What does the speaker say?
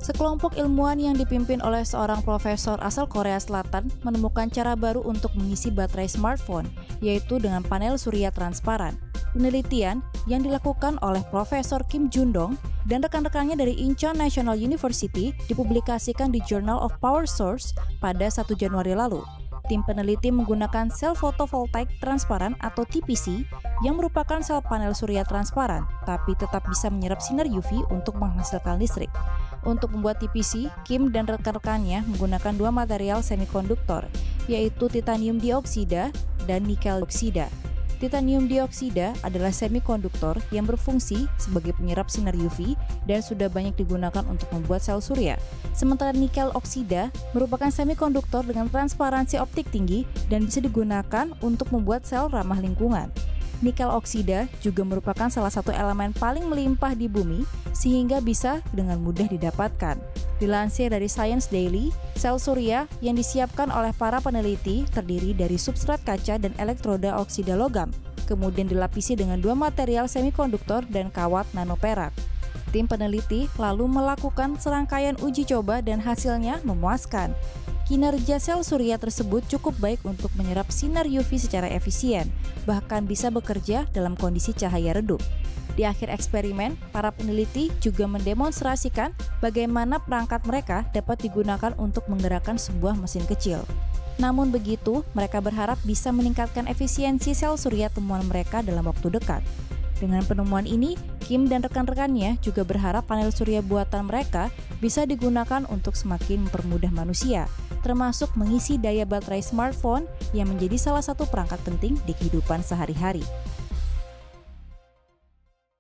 Sekelompok ilmuwan yang dipimpin oleh seorang profesor asal Korea Selatan menemukan cara baru untuk mengisi baterai smartphone, yaitu dengan panel surya transparan. Penelitian yang dilakukan oleh Profesor Kim Jun-dong dan rekan-rekannya dari Incheon National University dipublikasikan di Journal of Power Source pada 1 Januari lalu. Tim peneliti menggunakan sel fotovoltaik transparan atau TPC yang merupakan sel panel surya transparan, tapi tetap bisa menyerap sinar UV untuk menghasilkan listrik. Untuk membuat TPC, Kim dan rekan-rekannya menggunakan dua material semikonduktor, yaitu titanium dioksida dan nikel oksida. Titanium dioksida adalah semikonduktor yang berfungsi sebagai penyerap sinar UV dan sudah banyak digunakan untuk membuat sel surya. Sementara nikel oksida merupakan semikonduktor dengan transparansi optik tinggi dan bisa digunakan untuk membuat sel ramah lingkungan. Nikel oksida juga merupakan salah satu elemen paling melimpah di bumi sehingga bisa dengan mudah didapatkan. Dilansir dari Science Daily, sel surya yang disiapkan oleh para peneliti terdiri dari substrat kaca dan elektroda oksida logam, kemudian dilapisi dengan dua material semikonduktor dan kawat nanoperak. Tim peneliti lalu melakukan serangkaian uji coba dan hasilnya memuaskan. Kinerja sel surya tersebut cukup baik untuk menyerap sinar UV secara efisien, bahkan bisa bekerja dalam kondisi cahaya redup. Di akhir eksperimen, para peneliti juga mendemonstrasikan bagaimana perangkat mereka dapat digunakan untuk menggerakkan sebuah mesin kecil. Namun begitu, mereka berharap bisa meningkatkan efisiensi sel surya temuan mereka dalam waktu dekat. Dengan penemuan ini, Kim dan rekan-rekannya juga berharap panel surya buatan mereka bisa digunakan untuk semakin mempermudah manusia, termasuk mengisi daya baterai smartphone yang menjadi salah satu perangkat penting di kehidupan sehari-hari.